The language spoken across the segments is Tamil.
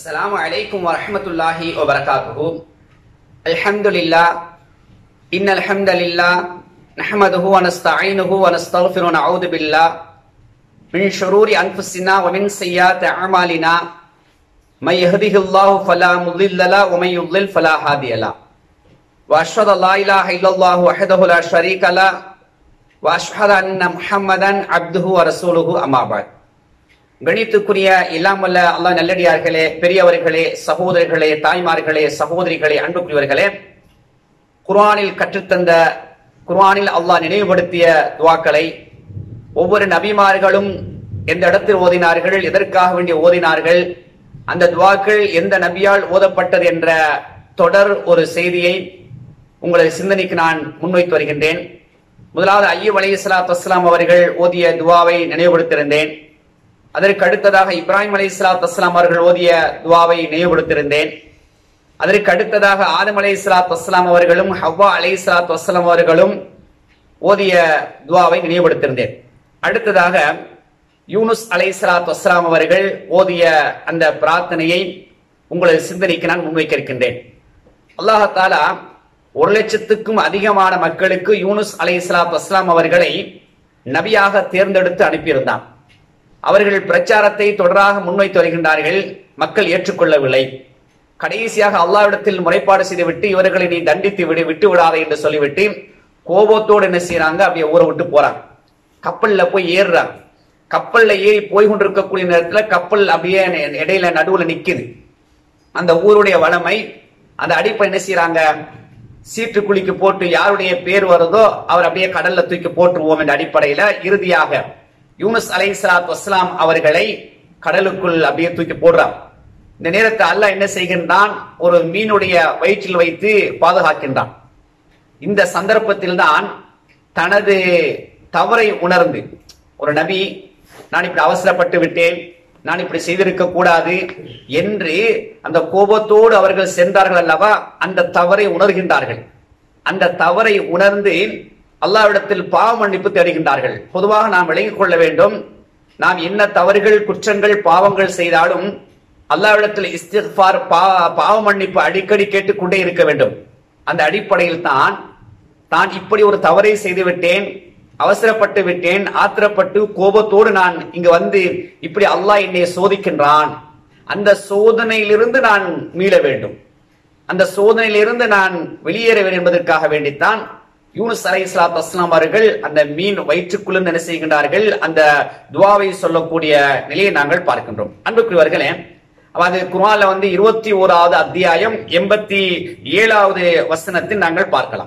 अस्सलामु अलैकुम वरहमतुल्लाहि वबरकातुहु। अल्हम्दुलिल्लाह इन्नल हम्दलिल्लाह नहमदुहु व नस्तईनुहु व नस्तगफिरु व नऊदु बिल्लाह मिन शुरूरि अनफुसिना व मिन सय्यिआति अअमालिना मय यहदिहिल्लाहु फला मुदिल्ल लहु व मय युद्लिल फला हादिय लहु व अशहदु अल्ला इलाहा इल्लल्लाहु वहदहु ला शरीका लहु व अशहदु अन्ना मुहम्मदन अब्दुहु व रसूलुहु अम्मा बाद। கணித்துக்குரிய இல்லாமல்ல அல்லாஹ் நல்லடியார்களே, பெரியவர்களே, சகோதரர்களே, தாய்மார்களே, சகோதரிகளே, அன்புக்குரியவர்களே, குர்ஆனில் கற்றுத்தந்த குர்ஆனில் அல்லாஹ் நினைவுபடுத்திய துஆக்களை ஒவ்வொரு நபிமார்களும் எந்த இடத்தில் ஓதினார்கள், எதற்காக வேண்டி ஓதினார்கள், அந்த துஆக்கள் எந்த நபியால் ஓதப்பட்டது என்ற தொடர் ஒரு செய்தியை உங்களை சிந்தனைக்கு நான் முன்வைத்து வருகின்றேன். முதலாவது அய்யூப் அலைஹிஸ்ஸலாத்து வஸ்ஸலாம் அவர்கள் ஓதிய துஆவை நினைவுபடுத்தியிருந்தேன். அதற்கு அடுத்ததாக இப்ராஹிம் அலைஹிஸ்ஸலாத்து வஸ்ஸலாம் அவர்கள் ஓதிய துஆவை நினைவுபடுத்தியிருந்தேன். அதற்கு அடுத்ததாக ஆதம் அலைஹிஸ்ஸலாத்து வஸ்ஸலாம் அவர்களும் ஹவ்வா அலைஹிஸ்ஸலாத்து வஸ்ஸலாம் அவர்களும் ஓதிய துஆவை நினைவுபடுத்தியிருந்தேன். அடுத்ததாக யூனுஸ் அலைஹிஸ்ஸலாத்து வஸ்ஸலாம் அவர்கள் ஓதிய அந்த பிரார்த்தனையை உங்களது சிந்தனைக்கு நான் முன்வைக்க இருக்கின்றேன். அல்லாஹ் தஆலா 1,00,000க்கும் அதிகமான மக்களுக்கு யூனுஸ் அலைஹிஸ்ஸலாத்து வஸ்ஸலாம் அவர்களை நபியாக தேர்ந்தெடுத்து அனுப்பியிருந்தான். அவர்கள் பிரச்சாரத்தை தொடராக முன்வைத்து வருகின்றார்கள். மக்கள் ஏற்றுக்கொள்ளவில்லை. கடைசியாக அல்லாஹ்விடத்தில் முறைப்பாடு செய்துவிட்டு இவர்களை நீ தண்டித்து விட்டு விடாதே என்று சொல்லிவிட்டு கோபத்தோடு என்ன செய்யறாங்க, அப்படியே ஊரை விட்டு போறாங்க. கப்பல்ல போய் ஏறுறாங்க. கப்பல்ல ஏறி போய் கொண்டிருக்கக்கூடிய நேரத்துல கப்பல் அப்படியே இடையில நடுவுல நிக்குது. அந்த ஊருடைய வளமை அந்த அடிப்பை என்ன செய்யறாங்க, சீட்டு குழிக்கு போட்டு யாருடைய பேர் வருதோ அவர் அப்படியே கடல்ல தூக்கி போட்டுருவோம் என்ற அடிப்படையில இறுதியாக யூனுஸ் அலைஹிஸ்ஸலாத்து வஸ்ஸலாம் அவர்களை கடலுக்குள் அப்படியே தூக்கி போடுறார். இந்த நேரத்தை அல்லாஹ் என்ன செய்கின்றான், ஒரு மீனுடைய வயிற்றில் வைத்து பாதுகாக்கின்றான். இந்த சந்தர்ப்பத்தில் தான் தனது தவறை உணர்ந்து ஒரு நபி, நான் இப்படி அவசரப்பட்டு விட்டேன், நான் இப்படி செய்திருக்க கூடாது என்று அந்த கோபத்தோடு அவர்கள் சென்றார்கள் அல்லவா, அந்த தவறை உணர்கின்றார்கள். அந்த தவறை உணர்ந்து அல்லாஹ்விடத்தில் பாவ மன்னிப்பு தேடுகின்றார்கள். பொதுவாக நாம் விளங்கிக் கொள்ள வேண்டும், நாம் என்ன தவறுகள், குற்றங்கள், பாவங்கள் செய்தாலும் அல்லாஹ்விடத்தில் இஸ்திக்ஃபார், பாவ மன்னிப்பு அடிக்கடி கேட்டுக்கொண்டே இருக்க வேண்டும். அந்த அடிப்படையில் தான் இப்படி ஒரு தவறை செய்து விட்டேன், அவசரப்பட்டு விட்டேன், ஆத்திரப்பட்டு கோபத்தோடு நான் இங்கு வந்து இப்படி அல்லாஹ் என்னை சோதிக்கின்றான், அந்த சோதனையிலிருந்து நான் மீள வேண்டும், அந்த சோதனையிலிருந்து நான் வெளியேற வேண்டும் என்பதற்காக வேண்டித்தான் யூனுஸ் அலைஹிஸ்ஸலாத்து வஸ்ஸலாம் அவர்கள் அந்த மீன் வயிற்றுக்குள்ளிருந்து என்ன செய்கின்றார்கள், அந்த துஆவை சொல்லக்கூடிய நிலையை நாங்கள் பார்க்கின்றோம். அன்புக்குரியவர்களே, அது குர்ஆன்ல 21வது அத்தியாயம் 87வது வசனத்தில் நாங்கள் பார்க்கலாம்.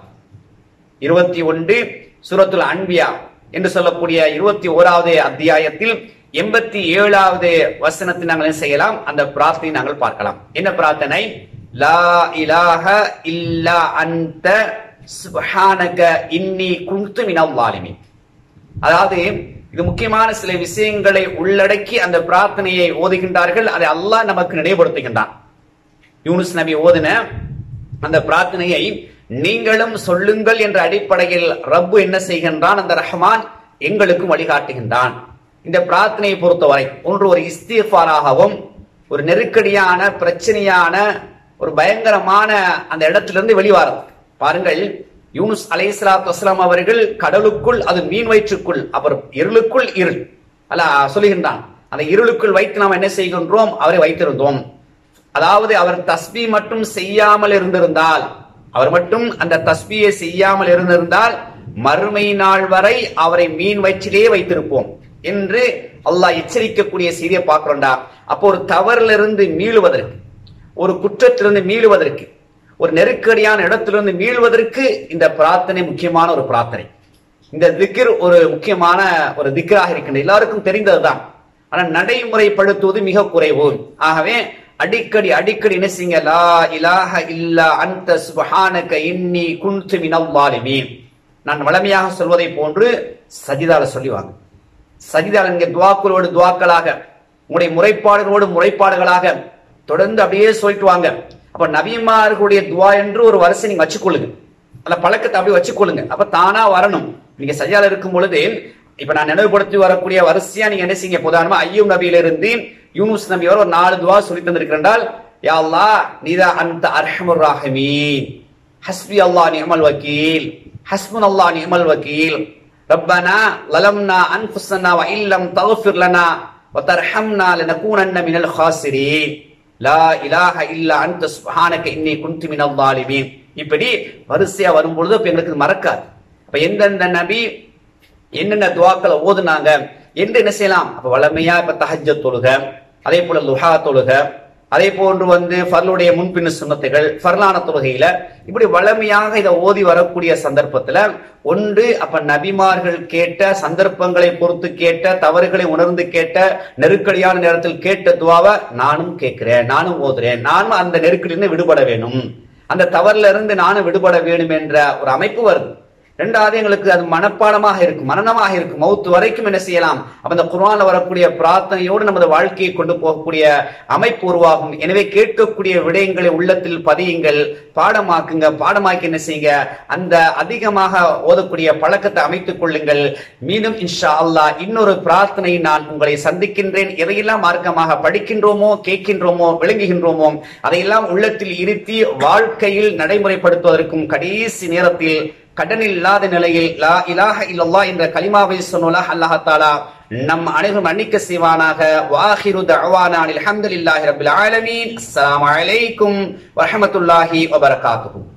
21 சூரத்துல் அன்பியா என்று சொல்லக்கூடிய 21வது அத்தியாயத்தில் 87வது வசனத்தில் நாங்கள் என்ன செய்யலாம், அந்த பிரார்த்தனை நாங்கள் பார்க்கலாம். என்ன பிரார்த்தனை? லா இலாஹ இல்லா அன்த சுப்ஹானக இன்னி குன்து மினல் ஸாலிமீன். அதாவது இது முக்கியமான சில விஷயங்களை உள்ளடக்கி அந்த பிரார்த்தனையை ஓதுகின்றார்கள். அதை அல்லாஹ் நமக்கு நினைவுபடுத்துகின்றான். யூனுஸ் நபி ஓதின அந்த பிரார்த்தனையை நீங்களும் சொல்லுங்கள் என்ற அடிப்படையில் ரப்பு என்ன செய்கின்றான், அந்த ரஹ்மான் எங்களுக்கும் வழிகாட்டுகின்றான். இந்த பிரார்த்தனையை பொறுத்தவரை ஒன்று ஒரு இஸ்திக்ஃபாராகவும், ஒரு நெருக்கடியான பிரச்சனையான ஒரு பயங்கரமான அந்த இடத்திலிருந்து வெளிவாரது. பாருங்கள், யூனுஸ் அலைஹிஸ்ஸலாத்து வஸ்ஸலாம் அவர்கள் கடலுக்குள், அது மீன் வயிற்றுக்குள், அவர் இருளுக்குள் இருள் அல்லாஹ் சொல்லுகின்றான். அந்த இருளுக்குள் வைத்து நாம் என்ன செய்கின்றோம், அவரை வைத்திருந்தோம். அதாவது அவர் தஸ்பீ மட்டும் செய்யாமல் இருந்திருந்தால், அவர் மட்டும் அந்த தஸ்பீயை செய்யாமல் இருந்திருந்தால் மறுமை நாள் வரை அவரை மீன் வயிற்றிலேயே வைத்திருப்போம் என்று அல்லாஹ் எச்சரிக்கக்கூடிய செய்தியை பார்க்கிறோம்டா. அப்போ ஒரு தவறிலிருந்து மீளுவதற்கு, ஒரு குற்றத்திலிருந்து மீளுவதற்கு, ஒரு நெருக்கடியான இடத்திலிருந்து மீள்வதற்கு இந்த பிரார்த்தனை முக்கியமான ஒரு பிரார்த்தனை. இந்த திக்ர் ஒரு முக்கியமான ஒரு திக்ராக இருக்கின்ற எல்லாருக்கும் தெரிந்ததுதான். ஆனால் நடைமுறைப்படுத்துவது மிக குறைவு. ஆகவே அடிக்கடி என்ன செய்யுங்க, லா இலாஹ இல்லா அன்த சுப்ஹானக இன்னி குன்து மினல் ஸாலிமீன். நான் வளமையாக சொல்வதை போன்று சஜிதால சொல்லிவாங்க. சஜிதால இங்கே துஆக்களோடு துஆக்களாக, உங்களுடைய முறைப்பாடுகளோடு முறைப்பாடுகளாக தொடர்ந்து அப்படியே சொல்லிட்டு வாங்க. அப்ப நபிமார்களுடைய துஆ என்று ஒரு வரிசை நீங்க வச்சுக்கொள்ளுங்க, அந்த பழக்கத்தை அப்படியே வச்சுக்கொள்ளுங்க. அப்ப தானா வரணும். நீங்க சஜிதால இருக்கும் பொழுது இப்ப நான் நினைவுபடுத்தி வரக்கூடிய வரிசையா நீங்க என்ன செய்யுங்க, உதாரணமா அய்யூப் நபியிலிருந்து யூனுஸ் நபி அவர் ஒரு 4 துவா சொல்லி தந்திருக்கிறால், யா அல்லாஹ் நீதான் அந்த அர்ஹமுர் ராஹிமீன், ஹஸ்பி அல்லாஹ் நிஅமல் வக்கீல், ஹஸ்புனல்லாஹ் நிஅமல் வக்கீல், ரப்பனா லலம்னா அன்ஃபுஸனா வ இல்லம் தக்ஃபிர் லனா வ தர்ஹம்னா லனகூனன்ன மினல் காசிரீன், லா இலாஹ இல்லா அன்த சுப்ஹானக இன்னி குன்து மினல் ஸாலிமீன். இப்படி வரிசையா வரும்பொழுது இப்ப எங்களுக்கு மறக்காது. அப்ப எந்தெந்த நபி என்னென்ன துவாக்களை ஓதுனாங்க என்று என்ன செய்யலாம். அப்ப வளமையா இப்ப தஹஜ்ஜத் தொழுக, அதே போல லுஹா தொழுக, அதே போன்று ஃபர்லுடைய முன்பின் சுன்னத்துகள், ஃபர்லான தொழுகையில இப்படி வளமையாக இதை ஓதி வரக்கூடிய சந்தர்ப்பத்துல ஒன்று அப்ப நபிமார்கள் கேட்ட சந்தர்ப்பங்களை பொறுத்து கேட்ட, தவறுகளை உணர்ந்து கேட்ட, நெருக்கடியான நேரத்தில் கேட்ட துவாவை நானும் கேட்கிறேன், நானும் ஓதுறேன், நானும் அந்த நெருக்கடியிலிருந்து விடுபட வேணும், அந்த தவறுல இருந்து நானும் விடுபட வேணும் என்ற ஒரு அமைப்பு வருது. ரெண்டாவது எங்களுக்கு அது மனப்பாடமாக இருக்கும், மனனமாக இருக்கும், மௌத்து வரைக்கும் என்ன செய்யலாம். அப்ப இந்த குர்ஆன்ல வரக்கூடிய பிரார்த்தனையோடு நமது வாழ்க்கையை கொண்டு போகக்கூடிய அமைப்பு உருவாகும். எனவே கேட்கக்கூடிய விடயங்களை உள்ளத்தில் பதியுங்கள், பாடமாக்குங்க, பாடமாக்கி என்ன செய்யுங்க, அந்த அதிகமாக ஓதக்கூடிய பழக்கத்தை அமைத்துக் கொள்ளுங்கள். மீண்டும் இன்ஷா அல்லாஹ் இன்னொரு பிரார்த்தனை நான் உங்களை சந்திக்கின்றேன். எதையெல்லாம் மார்க்கமாக படிக்கின்றோமோ, கேட்கின்றோமோ, விளங்குகின்றோமோ அதையெல்லாம் உள்ளத்தில் இருத்தி வாழ்க்கையில் நடைமுறைப்படுத்துவதற்கும் கடைசி நேரத்தில் கடன் இல்லாத நிலையில் லா இலாஹ இல்லல்லாஹ் என்ற கலிமாவை சொன்னோல அல்லாஹ் தஆலா நம் அனைவரும் மன்னிக்க செய்வானாக. வாஹிரு தஅவானா அல்ஹம்துலில்லாஹி ரப்பில் ஆலமீன். அஸ்ஸலாமு அலைக்கும் வரஹ்மத்துல்லாஹி வபரகாத்துஹு.